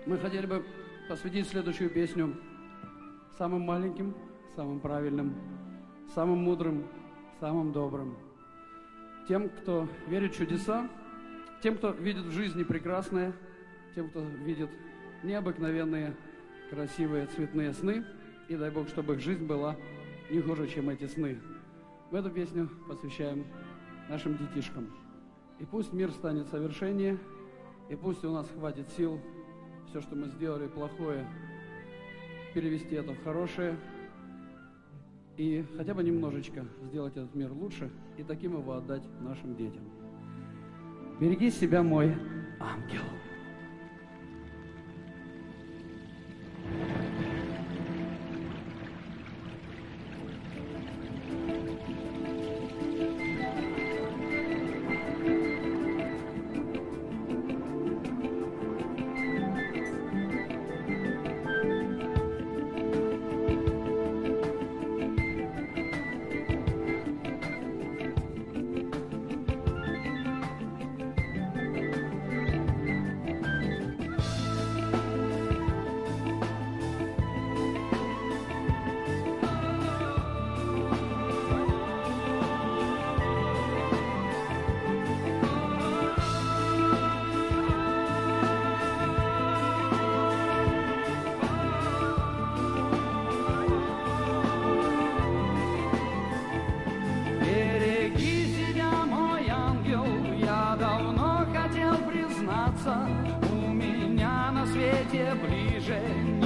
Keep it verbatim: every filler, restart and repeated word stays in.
Мы хотели бы посвятить следующую песню самым маленьким, самым правильным, самым мудрым, самым добрым. Тем, кто верит в чудеса, тем, кто видит в жизни прекрасное, тем, кто видит необыкновенные, красивые, цветные сны. И дай Бог, чтобы их жизнь была не хуже, чем эти сны. В эту песню посвящаем нашим детишкам. И пусть мир станет совершеннее, и пусть у нас хватит сил все, что мы сделали плохое, перевести это в хорошее, и хотя бы немножечко сделать этот мир лучше, и таким его отдать нашим детям. Береги себя, мой ангел. У меня на свете ближе